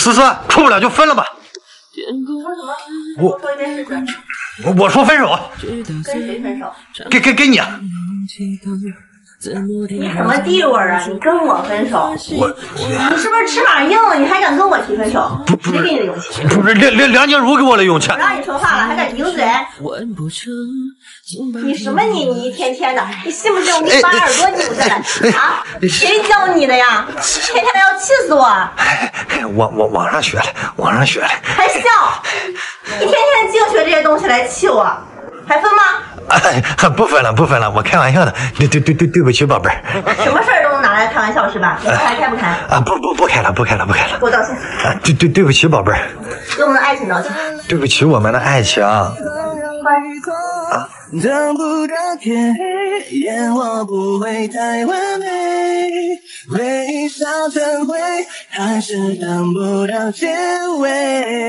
思思，处不了就分了吧。 我说一遍试试。 我说分手。 跟谁分手？ 跟你啊。 你什么地位啊？你跟我分手？你是不是翅膀硬了？你还敢跟我提分手？谁给你的勇气？ 不是梁静茹给我的勇气。 我让你说话了，还敢顶嘴？你什么你一天天的，你信不信我给你把耳朵拧下来啊？谁教你的呀？天天的要气死我！ 网上学的， 还笑？一天天净学这些东西来气我，还分吗？ 不分了，我开玩笑的。对不起，宝贝儿。 什么事儿都能拿来开玩笑是吧？你还开不开？ 不开了。 给我道歉。 对不起，宝贝儿。 给我们的爱情道歉。 对不起，我们的爱情。 等不到天黑，烟火不会太完美，微笑怎会还是等不到结尾？